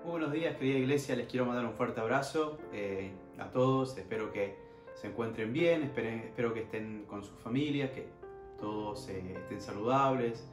Muy buenos días, querida iglesia, les quiero mandar un fuerte abrazo a todos. Espero que se encuentren bien, espero que estén con sus familias, que todos estén saludables.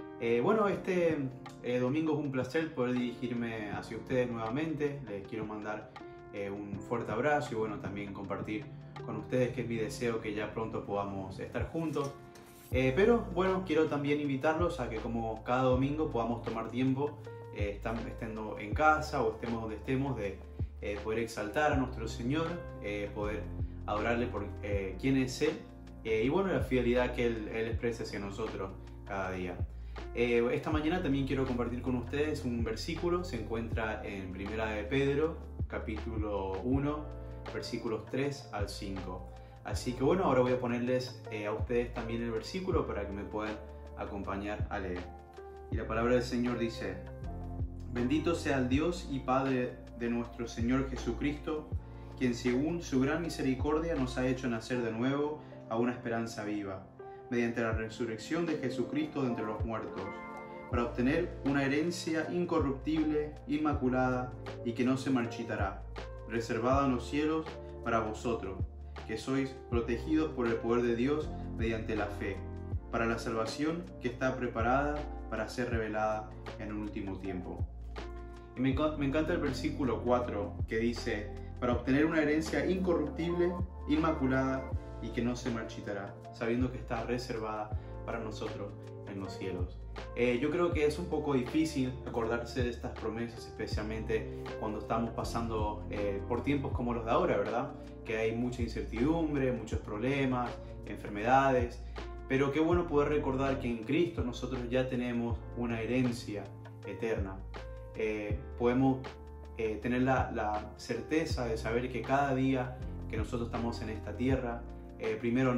Este domingo es un placer poder dirigirme hacia ustedes nuevamente. Les quiero mandar un fuerte abrazo y bueno, también compartir con ustedes, que es mi deseo que ya pronto podamos estar juntos. Pero bueno, quiero también invitarlos a que, como cada domingo, podamos tomar tiempo, estando en casa o estemos donde estemos, de poder exaltar a nuestro Señor, poder adorarle por quién es Él, y bueno, la fidelidad que Él expresa hacia nosotros cada día. Esta mañana también quiero compartir con ustedes un versículo. Se encuentra en Primera de Pedro, capítulo 1, versículos 3 al 5. Así que bueno, ahora voy a ponerles a ustedes también el versículo para que me puedan acompañar a leer. Y la palabra del Señor dice: Bendito sea el Dios y Padre de nuestro Señor Jesucristo, quien según su gran misericordia nos ha hecho nacer de nuevo a una esperanza viva, mediante la resurrección de Jesucristo de entre los muertos, para obtener una herencia incorruptible, inmaculada y que no se marchitará, reservada en los cielos para vosotros, que sois protegidos por el poder de Dios mediante la fe, para la salvación que está preparada para ser revelada en el último tiempo. Y me encanta el versículo 4, que dice: para obtener una herencia incorruptible, inmaculada y que no se marchitará, sabiendo que está reservada para nosotros en los cielos. Yo creo que es un poco difícil acordarse de estas promesas, especialmente cuando estamos pasando por tiempos como los de ahora, ¿verdad? Que hay mucha incertidumbre, muchos problemas, enfermedades, pero qué bueno poder recordar que en Cristo nosotros ya tenemos una herencia eterna. Podemos tener la certeza de saber que cada día que nosotros estamos en esta tierra, en primer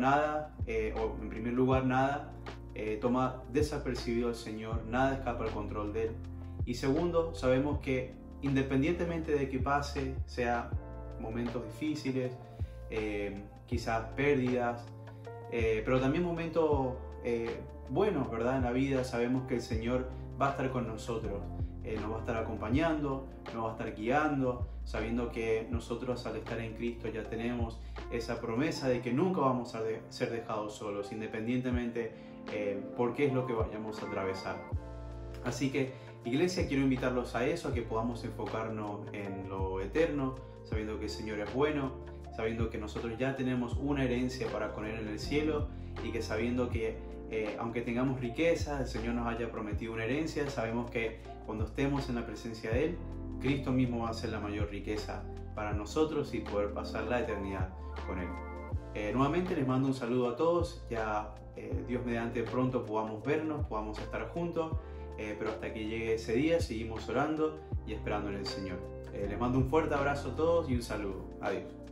lugar nada toma desapercibido al Señor, nada escapa al control de Él. Y segundo, sabemos que independientemente de que pase, sea momentos difíciles, quizás pérdidas, pero también momentos buenos, ¿verdad? En la vida, sabemos que el Señor va a estar con nosotros, nos va a estar acompañando, nos va a estar guiando, sabiendo que nosotros, al estar en Cristo, ya tenemos esa promesa de que nunca vamos a ser dejados solos, independientemente por qué es lo que vayamos a atravesar. Así que, iglesia, quiero invitarlos a eso, a que podamos enfocarnos en lo eterno, sabiendo que el Señor es bueno, sabiendo que nosotros ya tenemos una herencia para con Él en el cielo, y que sabiendo que aunque tengamos riqueza, el Señor nos haya prometido una herencia, sabemos que cuando estemos en la presencia de Él, Cristo mismo va a ser la mayor riqueza para nosotros y poder pasar la eternidad con Él. Nuevamente les mando un saludo a todos. Ya Dios mediante pronto podamos vernos, podamos estar juntos, pero hasta que llegue ese día seguimos orando y esperando en el Señor. Les mando un fuerte abrazo a todos y un saludo. Adiós.